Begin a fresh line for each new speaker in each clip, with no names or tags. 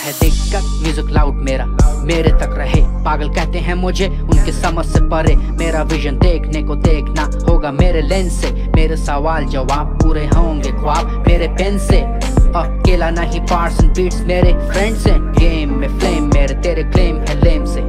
है दिक्कत music loud मेरा मेरे तक रहे। पागल कहते हैं मुझे उनके समझ से परे। मेरा विजन देखने को देखना होगा मेरे लेंस से। मेरे सवाल जवाब पूरे होंगे ख्वाब मेरे पेन से। अकेला नहीं पार्ट्स एंड बीट्स मेरे फ्रेंड्स हैं। गेम में फ्लेम मेरे तेरे क्लेम है लेम से।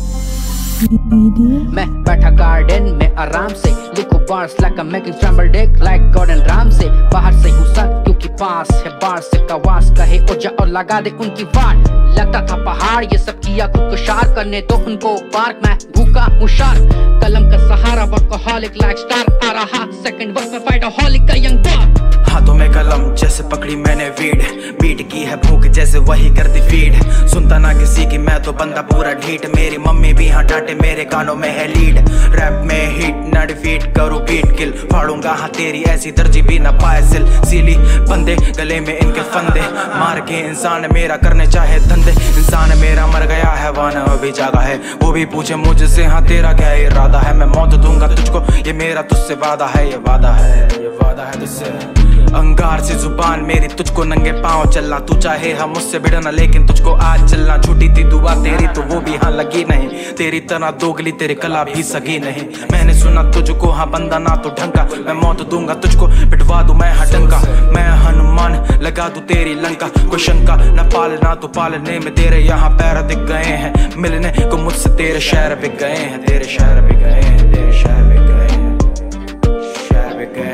मैं बैठा गार्डन में आराम से लिखो bars like making scramble deck like Gordon Ramsay. बाहर से हूँ सर क्योंकि पास है बार से कवास कहे ओजा और लगा दे उनकी वाट। लगता था पहाड़ ये सब किया खुद को शार करने तो उनको पार्क। मैं भूखा हूँ शार्क कलम का सहारा वर्कहॉलिक लाइक स्टार आ रहा सेकंड वर्क में फाइटहॉलिक का यंग बॉय।
हाथों में कलम जैसे पकड़ी मैंने वीड बीट की है भूख जैसे वही करती फीड। सुनता ना किसी की मैं तो बंदा पूरा ढीठ। मेरी मम्मी भी हाँ डांटे मेरे कानों में है लीड। रैप में हिट ना डिफीट करूँ बीट किल फाड़ूंगा हाँ तेरी ऐसी दर्जी भी ना पाए सिल। सीली बंदे गले में इनके फंदे मार के इंसान मेरा करने चाहे धंधे। इंसान मेरा मर गया है वाना अभी जागा है। वो भी पूछे मुझसे हाँ तेरा क्या इरादा है। मैं मौत दूंगा तुझको ये मेरा तुझसे वादा है। ये वादा है तुझसे। अंगार से जुबान मेरी तुझको नंगे पाँव चलना। तू चाहे हम मुझसे भिड़ना लेकिन तुझको आज चलना। झूठी थी दुआ तेरी तो वो भी हाँ लगी नहीं। तेरी तरह दोगली तेरी कला भी सगी नहीं। मैंने सुना तुझको हाँ बंदा ना तो ढंका। मैं मौत दूंगा तुझको पिटवा दूं मैं हाँ डंका। मैं हनुमान लगा दूं तेरी लंका। कोई शंका न पालना तो पालने में तेरे यहाँ पैर दिख गए हैं। मिलने को मुझसे तेरे शहर बिक गए हैं। तेरे शहर बिक गए हैं। तेरे शहर बिक गए हैं। शहर बिक गए।